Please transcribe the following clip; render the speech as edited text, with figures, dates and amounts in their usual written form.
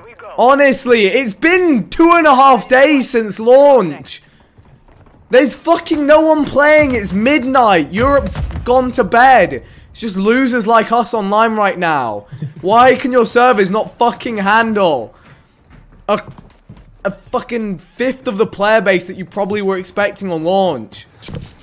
Honestly, it's been 2.5 days since launch. There's fucking no one playing. It's midnight. Europe's gone to bed. It's just losers like us online right now. Why can your servers not fucking handle a fucking fifth of the player base that you probably were expecting on launch?